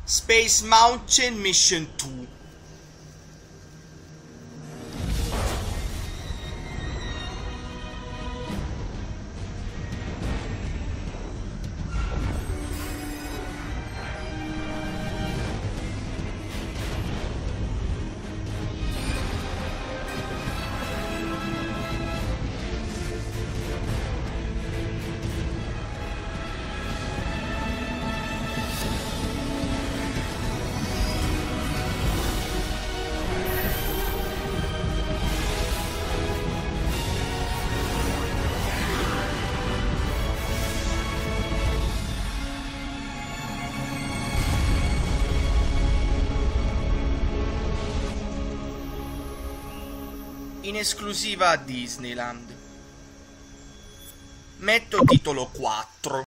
Space Mountain Mission 2. In esclusiva a Disneyland. Metto titolo 4.